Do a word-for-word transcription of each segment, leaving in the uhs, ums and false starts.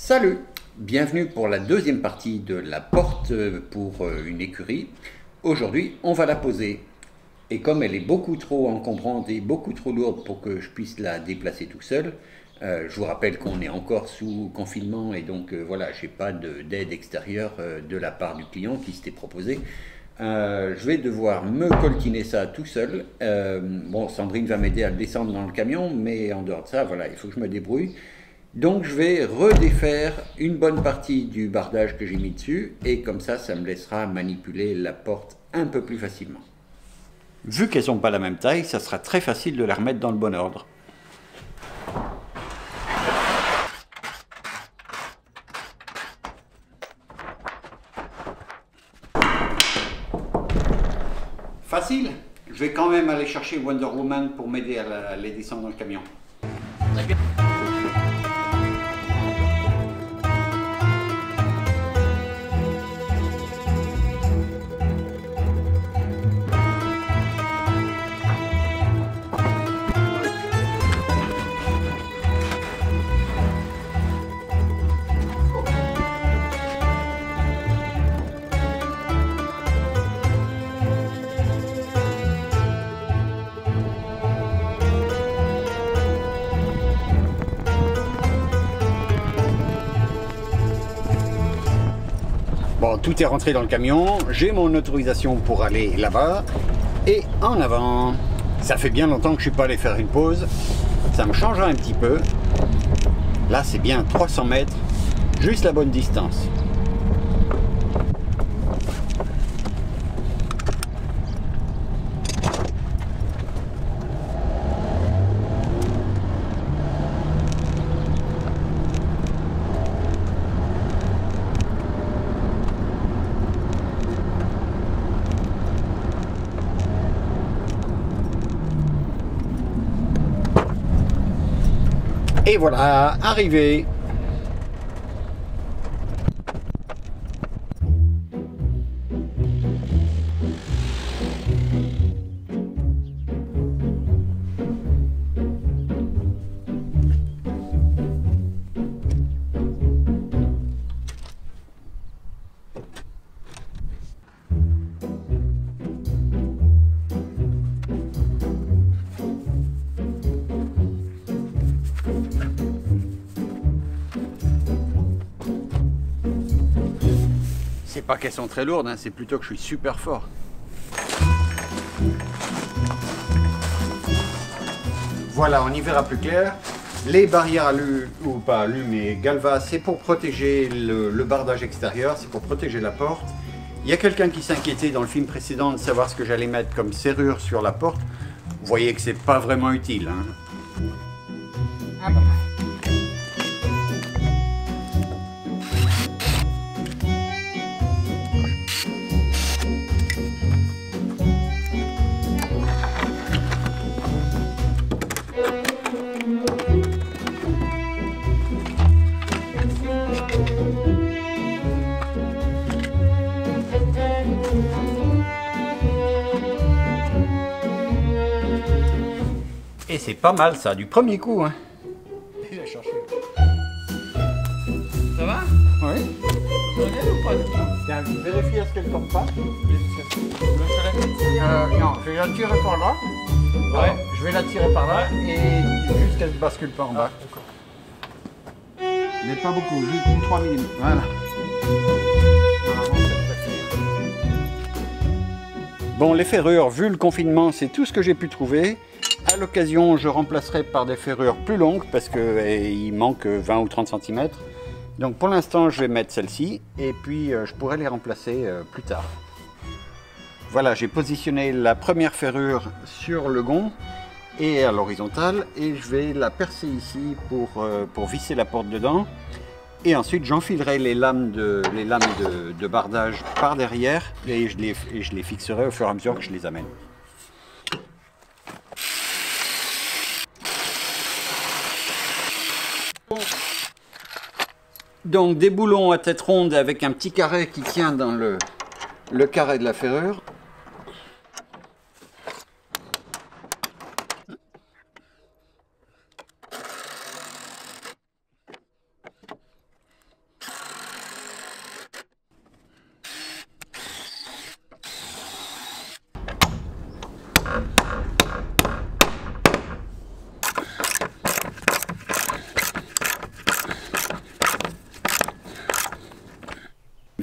Salut, bienvenue pour la deuxième partie de la porte pour une écurie. Aujourd'hui, on va la poser. Et comme elle est beaucoup trop encombrante et beaucoup trop lourde pour que je puisse la déplacer tout seul, euh, je vous rappelle qu'on est encore sous confinement et donc euh, voilà, je n'ai pas d'aide extérieure euh, de la part du client qui s'était proposé. Euh, je vais devoir me coltiner ça tout seul. Euh, bon, Sandrine va m'aider à le descendre dans le camion, mais en dehors de ça, voilà, il faut que je me débrouille. Donc je vais redéfaire une bonne partie du bardage que j'ai mis dessus et comme ça, ça me laissera manipuler la porte un peu plus facilement. Vu qu'elles n'ont pas la même taille, ça sera très facile de les remettre dans le bon ordre. Facile. Je vais quand même aller chercher Wonder Woman pour m'aider à, à les descendre dans le camion. Bon, tout est rentré dans le camion, j'ai mon autorisation pour aller là-bas et en avant. Ça fait bien longtemps que je ne suis pas allé faire une pause, ça me changera un petit peu. Là, c'est bien trois cents mètres, juste la bonne distance. Et voilà, arrivé. C'est pas qu'elles sont très lourdes, hein, c'est plutôt que je suis super fort. Voilà, on y verra plus clair. Les barrières alu, ou pas alu, mais galva, c'est pour protéger le, le bardage extérieur, c'est pour protéger la porte. Il y a quelqu'un qui s'inquiétait dans le film précédent de savoir ce que j'allais mettre comme serrure sur la porte. Vous voyez que c'est pas vraiment utile. Hein. Ah bah. Et c'est pas mal ça, du premier coup. Hein. Il a cherché. Ça va? Oui. Ça va bien ou pas? Tiens, vérifie à ce qu'elle ne tombe pas. Euh, non, je vais la tirer par là. Ouais. Alors, je vais la tirer par là et juste qu'elle ne bascule pas en bas. Ah, mais pas beaucoup, juste trois millimètres. Voilà. Bon, les ferrures, vu le confinement, c'est tout ce que j'ai pu trouver. À l'occasion, je remplacerai par des ferrures plus longues parce qu'il manque vingt ou trente centimètres. Donc pour l'instant, je vais mettre celle-ci et puis euh, je pourrai les remplacer euh, plus tard. Voilà, j'ai positionné la première ferrure sur le gond et à l'horizontale et je vais la percer ici pour, euh, pour visser la porte dedans. Et ensuite, j'enfilerai les lames, de, les lames de, de bardage par derrière et je, les, et je les fixerai au fur et à mesure que je les amène. Donc des boulons à tête ronde avec un petit carré qui tient dans le, le carré de la ferrure.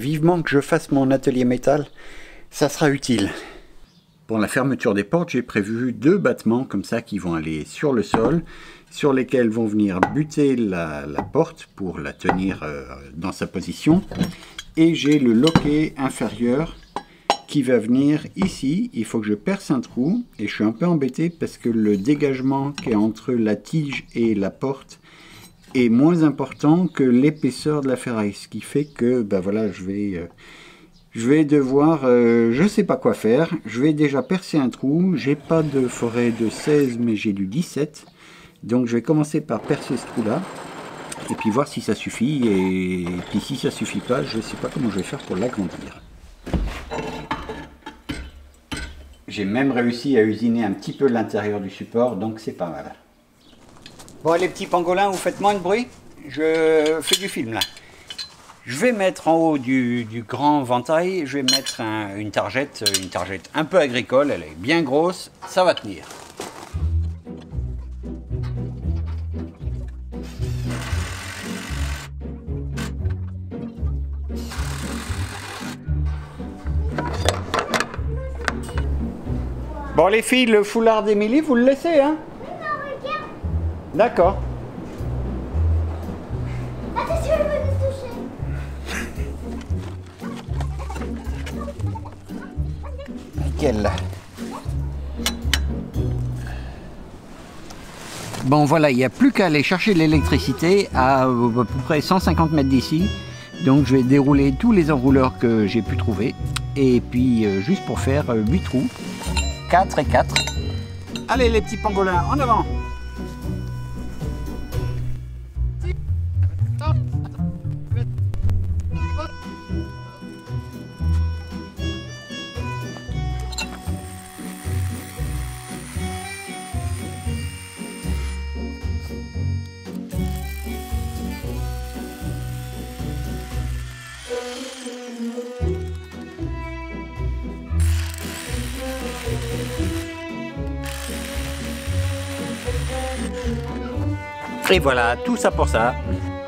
vivement que je fasse mon atelier métal, ça sera utile. Pour la fermeture des portes, j'ai prévu deux battements comme ça qui vont aller sur le sol, sur lesquels vont venir buter la, la porte pour la tenir euh, dans sa position. Et j'ai le loquet inférieur qui va venir ici. Il faut que je perce un trou et je suis un peu embêté parce que le dégagement qui est entre la tige et la porte est moins important que l'épaisseur de la ferraille, ce qui fait que ben voilà, je vais euh, je vais devoir euh, je sais pas quoi faire. Je vais déjà percer un trou. J'ai pas de forêt de seize mais j'ai du dix-sept, donc je vais commencer par percer ce trou là et puis voir si ça suffit, et puis si ça suffit pas, je sais pas comment je vais faire pour l'agrandir. J'ai même réussi à usiner un petit peu l'intérieur du support, donc c'est pas mal. Bon les petits pangolins, vous faites moins de bruit, je fais du film là. Je vais mettre en haut du, du grand ventail, je vais mettre un, une targette, une targette un peu agricole, elle est bien grosse, ça va tenir. Bon les filles, le foulard d'Émilie, vous le laissez, hein? Oui, non, regarde. D'accord. Attention, elle va nous toucher. Nickel. Bon voilà, il n'y a plus qu'à aller chercher l'électricité à à peu près cent cinquante mètres d'ici. Donc je vais dérouler tous les enrouleurs que j'ai pu trouver. Et puis euh, juste pour faire euh, huit trous. quatre et quatre. Allez les petits pangolins, en avant! Et voilà, tout ça pour ça.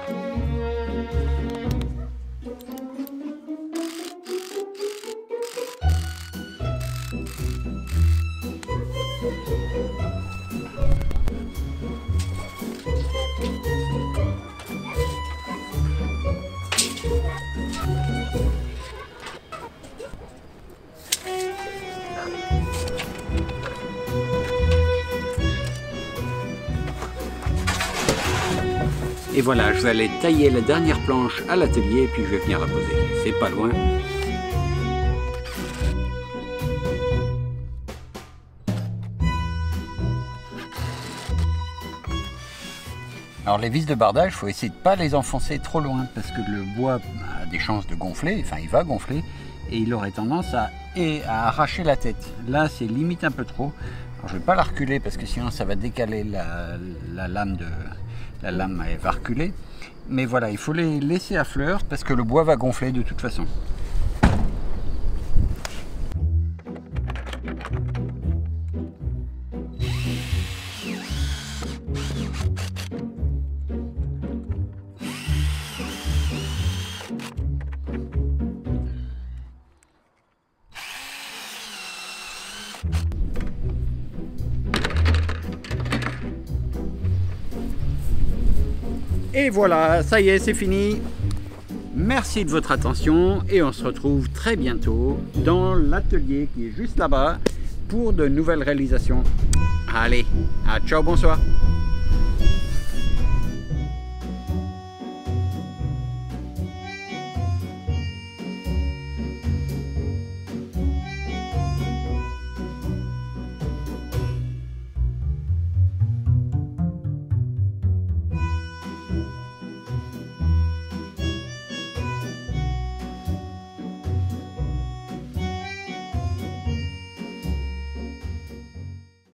Et voilà, je vais aller tailler la dernière planche à l'atelier et puis je vais venir la poser. C'est pas loin. Alors les vis de bardage, il faut essayer de ne pas les enfoncer trop loin parce que le bois a des chances de gonfler, enfin il va gonfler et il aurait tendance à, et à arracher la tête. Là c'est limite un peu trop. Alors, je ne vais pas la reculer parce que sinon ça va décaler la, la lame de... La lame elle va reculer, mais voilà, il faut les laisser à fleur parce que le bois va gonfler de toute façon. Et voilà, ça y est, c'est fini. Merci de votre attention et on se retrouve très bientôt dans l'atelier qui est juste là-bas pour de nouvelles réalisations. Allez, à ciao, bonsoir.